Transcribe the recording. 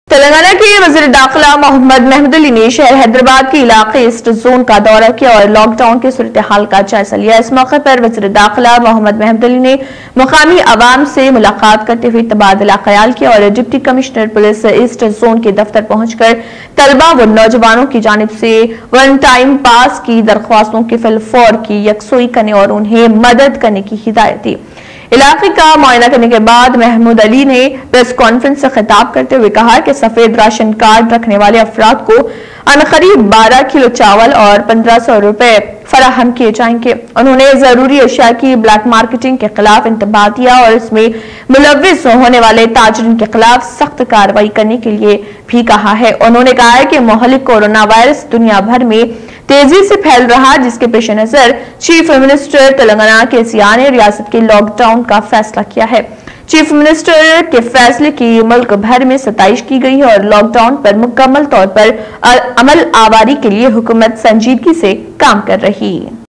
تلنگانہ کے وزیر داخلہ محمد محمود علی نے شہر حیدرآباد کے علاقے ایسٹ زون کا دورہ کیا اور لاک ڈاؤن کی صورتحال کا جائزہ لیا۔ اس موقع پر وزیر داخلہ محمد محمود علی نے مقامی عوام سے ملاقات کرتے ہوئے تبادلہ خیال کیا اور deputy commissioner police east zone کے دفتر پہنچ کر طلبہ و نوجوانوں کی جانب سے ون ٹائم پاس کی درخواستوں کے فی الفور کی یکسوئی کرنے اور انہیں مدد کرنے کی ہدایت دی۔ علاقے کا معائنہ کرنے کے بعد محمود علی نے پریس کانفرنس سے خطاب کرتے ہوئے کہا کہ سفید راشن کارڈ رکھنے والے افراد کو عنقریب 12 کلو چاول اور 1500 روپے فراہم کیے جائیں گے۔ انہوں نے ضروری اشیاء کی بلیک مارکیٹنگ کے خلاف انتباہ دیا اور اس میں ملوث ہونے والے تاجرین کے خلاف سخت کارروائی کرنے کے لیے بھی کہا ہے۔ انہوں نے کہا ہے کہ مہلک کورونا وائرس دنیا بھر میں تیزی سے پھیل رہا، جس کے پیش نظر چیف منسٹر تلنگانہ KCR نے ریاست کے لاک ڈاؤن کا فیصلہ کیا ہے۔ چیف منسٹر کے فیصلے کی ملک بھر میں ستائش کی گئی ہے اور لاک ڈاؤن پر مکمل طور پر عمل آوری کے لیے حکومت سنجیدگی سے کام کر رہی ہے۔